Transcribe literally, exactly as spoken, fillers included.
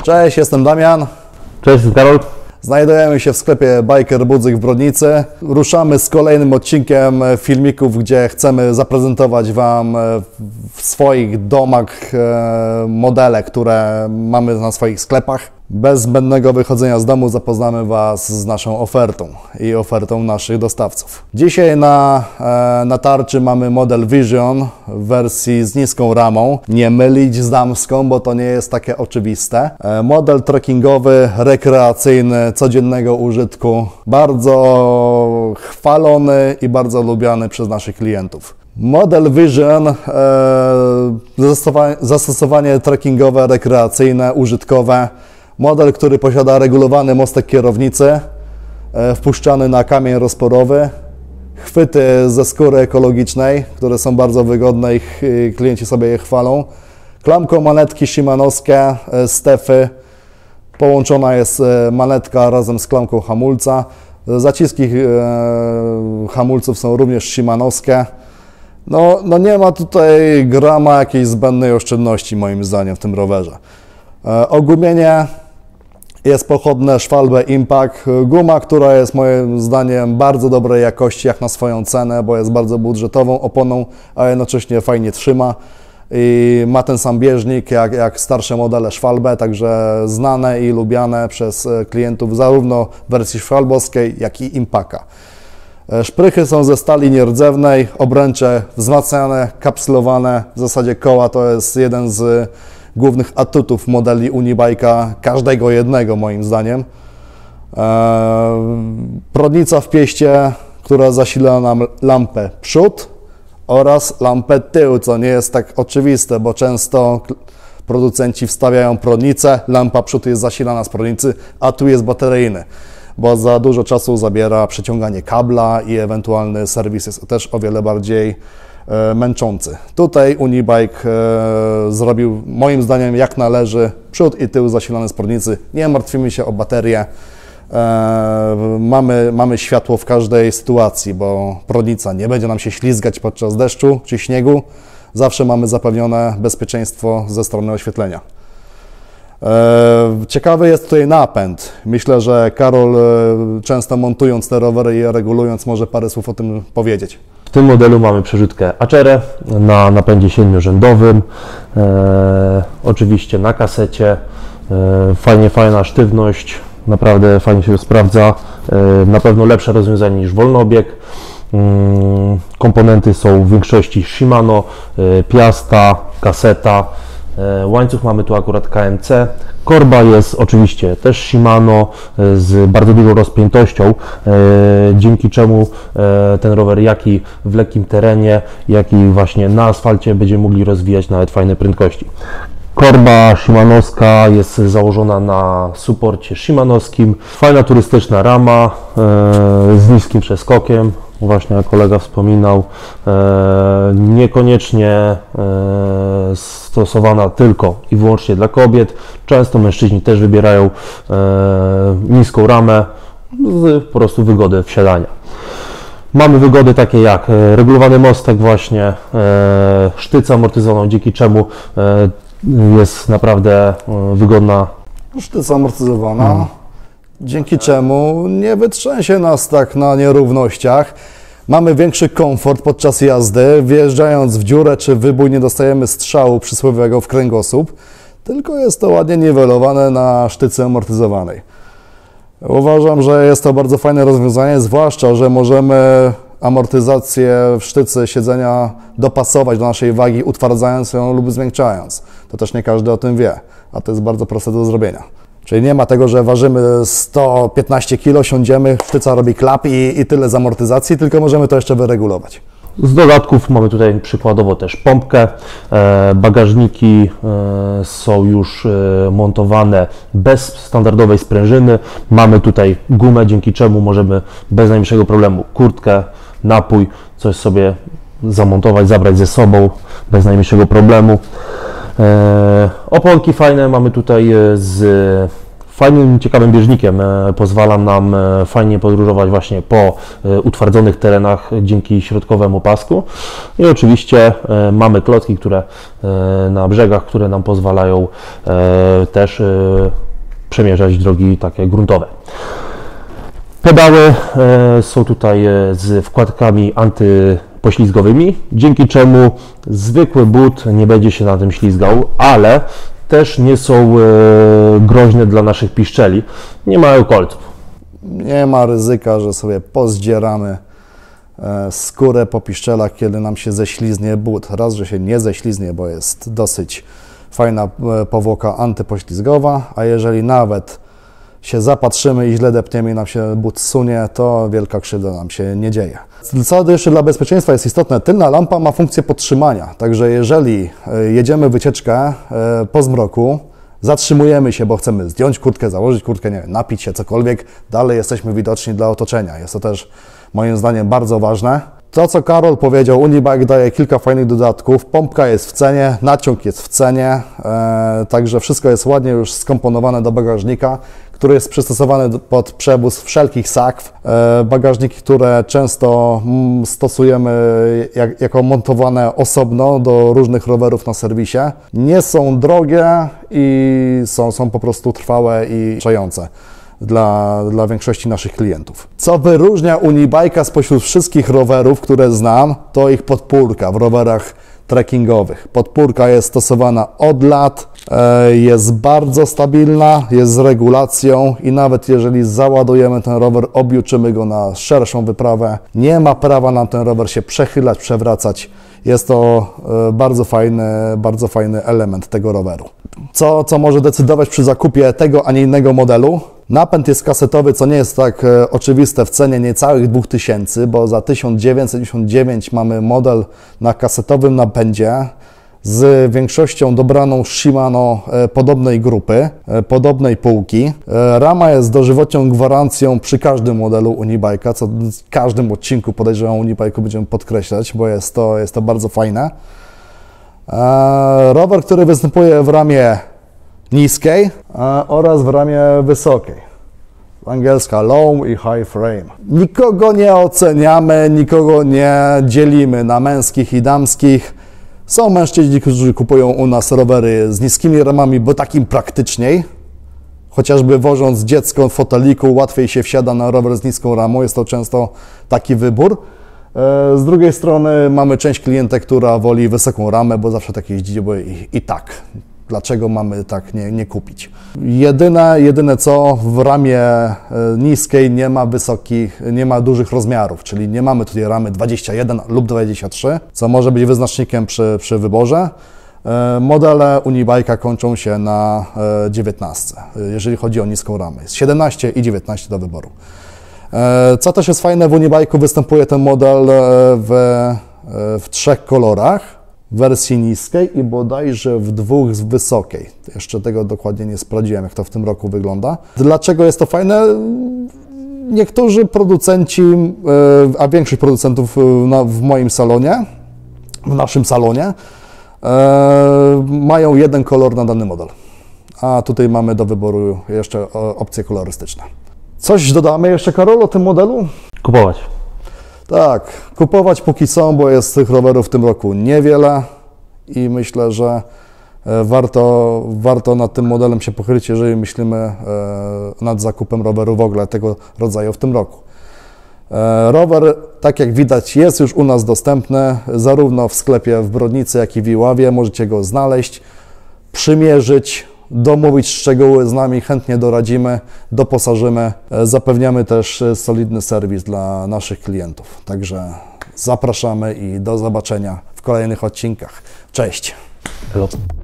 Cześć, jestem Damian. Cześć, jestem Karol. Znajdujemy się w sklepie Biker Budzik w Brodnicy. Ruszamy z kolejnym odcinkiem filmików, gdzie chcemy zaprezentować Wam w swoich domach modele, które mamy na swoich sklepach. Bez zbędnego wychodzenia z domu zapoznamy Was z naszą ofertą i ofertą naszych dostawców. Dzisiaj na, na tarczy mamy model Vision w wersji z niską ramą. Nie mylić z damską, bo to nie jest takie oczywiste. Model trekkingowy, rekreacyjny, codziennego użytku. Bardzo chwalony i bardzo lubiany przez naszych klientów. Model Vision, e, zastosowanie, zastosowanie trekkingowe, rekreacyjne, użytkowe. Model, który posiada regulowany mostek kierownicy, e, wpuszczany na kamień rozporowy, chwyty ze skóry ekologicznej, które są bardzo wygodne i klienci sobie je chwalą. Klamką manetki shimanowskie, e, stefy. Połączona jest e, manetka razem z klamką hamulca. Zaciski e, hamulców są również shimanowskie. No, no nie ma tutaj grama jakiejś zbędnej oszczędności moim zdaniem w tym rowerze. E, ogumienie jest pochodne Schwalbe Impact. Guma, która jest moim zdaniem bardzo dobrej jakości jak na swoją cenę, bo jest bardzo budżetową oponą, a jednocześnie fajnie trzyma. I ma ten sam bieżnik jak, jak starsze modele Schwalbe, także znane i lubiane przez klientów zarówno w wersji schwalbowskiej, jak i Impaka. Szprychy są ze stali nierdzewnej, obręcze wzmacniane, kapslowane. W zasadzie koła to jest jeden z głównych atutów modeli Unibike'a, każdego jednego moim zdaniem. Prodnica w pieście, która zasila nam lampę przód oraz lampę tył, co nie jest tak oczywiste, bo często producenci wstawiają prodnicę, lampa przód jest zasilana z prodnicy, a tu jest bateryjny, bo za dużo czasu zabiera przeciąganie kabla i ewentualny serwis jest też o wiele bardziej e, męczący. Tutaj Unibike e, zrobił moim zdaniem jak należy, przód i tył zasilane z prodnicy, nie martwimy się o baterię, e, mamy, mamy światło w każdej sytuacji, bo prodnica nie będzie nam się ślizgać podczas deszczu czy śniegu, zawsze mamy zapewnione bezpieczeństwo ze strony oświetlenia. Ciekawy jest tutaj napęd. Myślę, że Karol, często montując te rowery i je regulując, może parę słów o tym powiedzieć. W tym modelu mamy przerzutkę Acerę na napędzie siedmiorzędowym, e, oczywiście na kasecie, e, fajnie, fajna sztywność, naprawdę fajnie się sprawdza, e, na pewno lepsze rozwiązanie niż wolnobieg. E, komponenty są w większości Shimano, e, Piasta, kaseta. Łańcuch mamy tu akurat K M C, korba jest oczywiście też Shimano z bardzo dużą rozpiętością, dzięki czemu ten rower jak i w lekkim terenie, jak i właśnie na asfalcie będziemy mogli rozwijać nawet fajne prędkości. Korba shimanowska jest założona na suporcie shimanowskim, fajna turystyczna rama z niskim przeskokiem. Właśnie jak kolega wspominał, e, niekoniecznie e, stosowana tylko i wyłącznie dla kobiet. Często mężczyźni też wybierają e, niską ramę z po prostu wygody wsiadania. Mamy wygody takie jak regulowany mostek właśnie, e, sztyca amortyzowaną, dzięki czemu e, jest naprawdę e, wygodna. Sztyca amortyzowana. Hmm. Dzięki czemu nie wytrzęsie nas tak na nierównościach. Mamy większy komfort podczas jazdy. Wjeżdżając w dziurę czy wybój nie dostajemy strzału przysłowiowego w kręgosłup, tylko jest to ładnie niwelowane na sztyce amortyzowanej. Uważam, że jest to bardzo fajne rozwiązanie, zwłaszcza że możemy amortyzację w sztyce siedzenia dopasować do naszej wagi, utwardzając ją lub zmiękczając. To też nie każdy o tym wie, a to jest bardzo proste do zrobienia. Czyli nie ma tego, że ważymy sto piętnaście kilo, siądziemy, sztyca robi klap i, i tyle z amortyzacji, tylko możemy to jeszcze wyregulować. Z dodatków mamy tutaj przykładowo też pompkę. Bagażniki są już montowane bez standardowej sprężyny. Mamy tutaj gumę, dzięki czemu możemy bez najmniejszego problemu kurtkę, napój, coś sobie zamontować, zabrać ze sobą bez najmniejszego problemu. Oponki fajne mamy tutaj z fajnym, ciekawym bieżnikiem. Pozwala nam fajnie podróżować właśnie po utwardzonych terenach dzięki środkowemu pasku. I oczywiście mamy klocki, które na brzegach, które nam pozwalają też przemierzać drogi takie gruntowe. Pedały są tutaj z wkładkami antypoślizgowymi, dzięki czemu zwykły but nie będzie się na tym ślizgał, ale też nie są groźne dla naszych piszczeli, nie mają kolców. Nie ma ryzyka, że sobie pozdzieramy skórę po piszczelach, kiedy nam się ześliznie but. Raz, że się nie ześliznie, bo jest dosyć fajna powłoka antypoślizgowa, a jeżeli nawet się zapatrzymy i źle depniemy i nam się but sunie, to wielka krzywda nam się nie dzieje. Co jeszcze dla bezpieczeństwa jest istotne, tylna lampa ma funkcję podtrzymania, także jeżeli jedziemy wycieczkę po zmroku, zatrzymujemy się, bo chcemy zdjąć kurtkę, założyć kurtkę, nie wiem, napić się, cokolwiek, dalej jesteśmy widoczni dla otoczenia. Jest to też moim zdaniem bardzo ważne. To, co Karol powiedział, Unibike daje kilka fajnych dodatków, pompka jest w cenie, naciąg jest w cenie, e, także wszystko jest ładnie już skomponowane do bagażnika, który jest przystosowany pod przewóz wszelkich sakw. E, bagażniki, które często mm, stosujemy jak, jako montowane osobno do różnych rowerów na serwisie, nie są drogie i są, są po prostu trwałe i czające. Dla, dla większości naszych klientów. Co wyróżnia Unibike'a spośród wszystkich rowerów, które znam, to ich podpórka w rowerach trekkingowych. Podpórka jest stosowana od lat, e, jest bardzo stabilna, jest z regulacją i nawet jeżeli załadujemy ten rower, objuczymy go na szerszą wyprawę, nie ma prawa nam ten rower się przechylać, przewracać. Jest to e, bardzo fajny, bardzo fajny element tego roweru. Co, co może decydować przy zakupie tego, a nie innego modelu? Napęd jest kasetowy, co nie jest tak e, oczywiste w cenie niecałych dwóch tysięcy, bo za tysiąc dziewięćset dziewięćdziesiąt dziewięć mamy model na kasetowym napędzie z większością dobraną Shimano e, podobnej grupy, e, podobnej półki. E, rama jest dożywotnią gwarancją przy każdym modelu Unibike'a, co w każdym odcinku podejrzewam Unibike'u będziemy podkreślać, bo jest to, jest to bardzo fajne. E, rower, który występuje w ramie niskiej a, oraz w ramię wysokiej. Angielska low i high frame. Nikogo nie oceniamy, nikogo nie dzielimy na męskich i damskich. Są mężczyźni, którzy kupują u nas rowery z niskimi ramami, bo takim praktyczniej. Chociażby wożąc dziecko w foteliku, łatwiej się wsiada na rower z niską ramą. Jest to często taki wybór. Z drugiej strony mamy część klientek, która woli wysoką ramę, bo zawsze tak jeździ, bo i, i tak. Dlaczego mamy tak nie, nie kupić? Jedyne, jedyne co, w ramie niskiej nie ma wysokich, nie ma dużych rozmiarów, czyli nie mamy tutaj ramy dwadzieścia jeden lub dwadzieścia trzy, co może być wyznacznikiem przy, przy wyborze. Modele Unibike'a kończą się na dziewiętnaście, jeżeli chodzi o niską ramę. Jest siedemnaście i dziewiętnaście do wyboru. Co też jest fajne, w Unibike'u występuje ten model w, w trzech kolorach. W wersji niskiej i bodajże w dwóch z wysokiej. Jeszcze tego dokładnie nie sprawdziłem, jak to w tym roku wygląda. Dlaczego jest to fajne? Niektórzy producenci, a większość producentów w moim salonie, w naszym salonie, mają jeden kolor na dany model. A tutaj mamy do wyboru jeszcze opcje kolorystyczne. Coś dodamy jeszcze, Karol, o tym modelu? Kupować. Tak, kupować póki są, bo jest tych rowerów w tym roku niewiele i myślę, że warto, warto nad tym modelem się pochylić, jeżeli myślimy nad zakupem roweru w ogóle tego rodzaju w tym roku. Rower, tak jak widać, jest już u nas dostępny zarówno w sklepie w Brodnicy, jak i w Iławie. Możecie go znaleźć, przymierzyć, domówić szczegóły z nami, chętnie doradzimy, doposażymy. Zapewniamy też solidny serwis dla naszych klientów. Także zapraszamy i do zobaczenia w kolejnych odcinkach. Cześć! Hello.